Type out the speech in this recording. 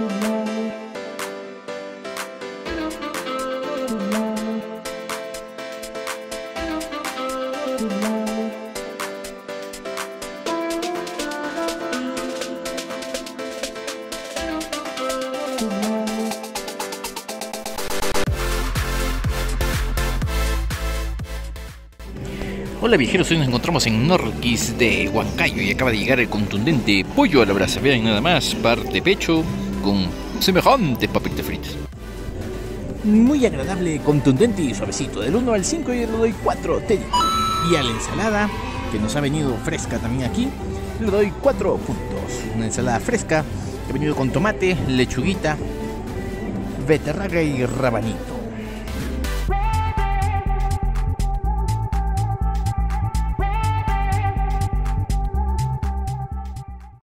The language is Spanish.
Hola viajeros, hoy nos encontramos en Norquis de Huancayo y acaba de llegar el contundente pollo a la brasa. Vean nada más, parte pecho con semejantes papitas fritas. Muy agradable, contundente y suavecito. Del 1 al 5 yo le doy 4 Teddy. Y a la ensalada, que nos ha venido fresca también aquí, le doy 4 puntos. Una ensalada fresca que ha venido con tomate, lechuguita, beterraga y rabanito.